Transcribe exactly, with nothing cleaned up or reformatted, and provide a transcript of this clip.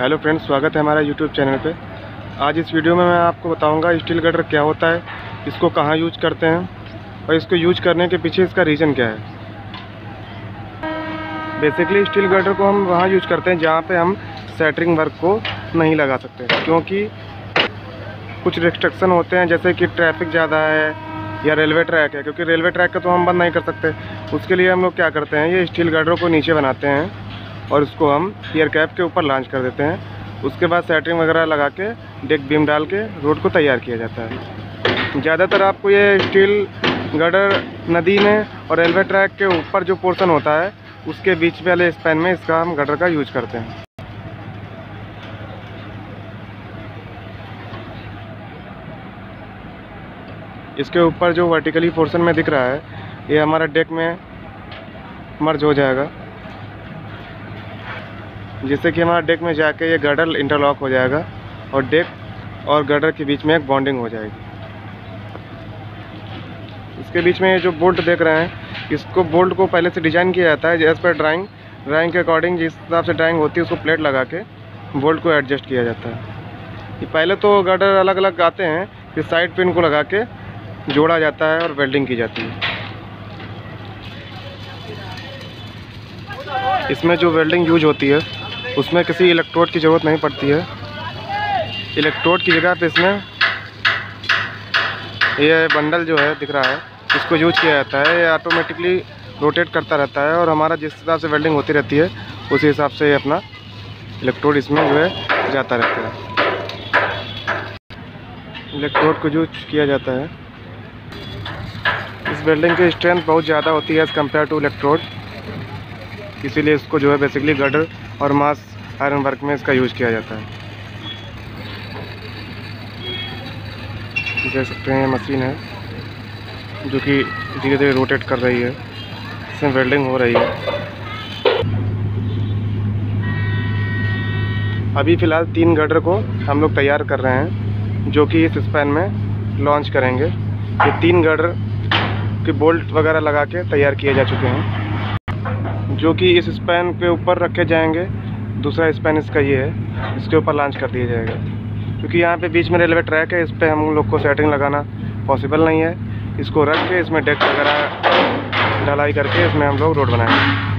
Hello friends, स्वागत है हमारा यूट्यूब चैनल पे। आज इस वीडियो में मैं आपको बताऊंगा स्टील गर्डर क्या होता है, इसको कहाँ यूज करते हैं और इसको यूज करने के पीछे इसका रीज़न क्या है। बेसिकली स्टील गर्डर को हम वहाँ यूज करते हैं जहाँ पे हम सेटरिंग वर्क को नहीं लगा सकते, क्योंकि कुछ रिस्ट्रिक्शन होते हैं, जैसे कि ट्रैफिक ज़्यादा है या रेलवे ट्रैक है। क्योंकि रेलवे ट्रैक का तो हम बंद नहीं कर सकते, उसके लिए हम लोग क्या करते हैं, ये स्टील गर्डर को नीचे बनाते हैं और उसको हम एयर कैप के ऊपर लॉन्च कर देते हैं। उसके बाद सेटरिंग वगैरह लगा के डेक बीम डाल के रोड को तैयार किया जाता है। ज़्यादातर आपको ये स्टील गर्डर नदी में और रेलवे ट्रैक के ऊपर जो पोर्शन होता है उसके बीच वाले स्पैन में इसका हम गर्डर का यूज करते हैं। इसके ऊपर जो वर्टिकली पोर्शन में दिख रहा है ये हमारा डेक में मर्ज हो जाएगा, जिससे कि हमारा डेक में जाके ये गर्डर इंटरलॉक हो जाएगा और डेक और गर्डर के बीच में एक बॉन्डिंग हो जाएगी। इसके बीच में ये जो बोल्ट देख रहे हैं, इसको बोल्ट को पहले से डिज़ाइन किया जाता है एज पर ड्राइंग ड्राइंग के अकॉर्डिंग। जिस हिसाब से ड्राइंग होती है उसको प्लेट लगा के बोल्ट को एडजस्ट किया जाता है। ये पहले तो गर्डर अलग अलग आते हैं, फिर साइड पिन को लगा के जोड़ा जाता है और वेल्डिंग की जाती है। इसमें जो वेल्डिंग यूज होती है उसमें किसी इलेक्ट्रोड की ज़रूरत नहीं पड़ती है। इलेक्ट्रोड की जगह पे इसमें ये बंडल जो है दिख रहा है इसको यूज किया जाता है। ये ऑटोमेटिकली रोटेट करता रहता है और हमारा जिस हिसाब से वेल्डिंग होती रहती है उसी हिसाब से ये अपना इलेक्ट्रोड इसमें जो है जाता रहता है। इलेक्ट्रोड को यूज किया जाता है। इस वेल्डिंग की स्ट्रेंथ बहुत ज़्यादा होती है एज़ कम्पेयर टू इलेक्ट्रोड, इसीलिए इसको जो है बेसिकली गर्डर और मास आयरन वर्क में इसका यूज़ किया जाता है। देख सकते हैं ये मशीन है जो कि धीरे धीरे रोटेट कर रही है, इसमें वेल्डिंग हो रही है। अभी फ़िलहाल तीन गर्डर को हम लोग तैयार कर रहे हैं जो कि इस स्पैन में लॉन्च करेंगे। ये तीन गर्डर के बोल्ट वगैरह लगा के तैयार किए जा चुके हैं जो कि इस स्पैन के ऊपर रखे जाएंगे। दूसरा स्पैन इसका ये है, इसके ऊपर लॉन्च कर दिया जाएगा। क्योंकि यहाँ पे बीच में रेलवे ट्रैक है, इस पर हम लोग को सेटिंग लगाना पॉसिबल नहीं है। इसको रख के इसमें डेक वगैरह ढलाई करके इसमें हम लोग रोड बनाएंगे।